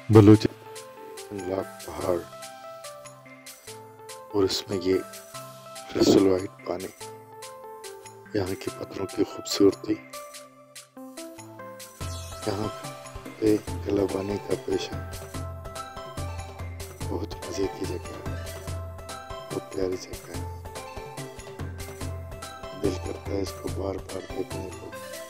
बलूचिस्तान लाख पहाड़ और इसमें ये क्रिस्टल वाइट पानी, यहाँ के पत्थरों की खूबसूरती, यहाँ पे कलाबानी का पेशा बहुत मजे की जगह है, बहुत प्यारी जगह है। दिल करता है इसको बार बार देखने को।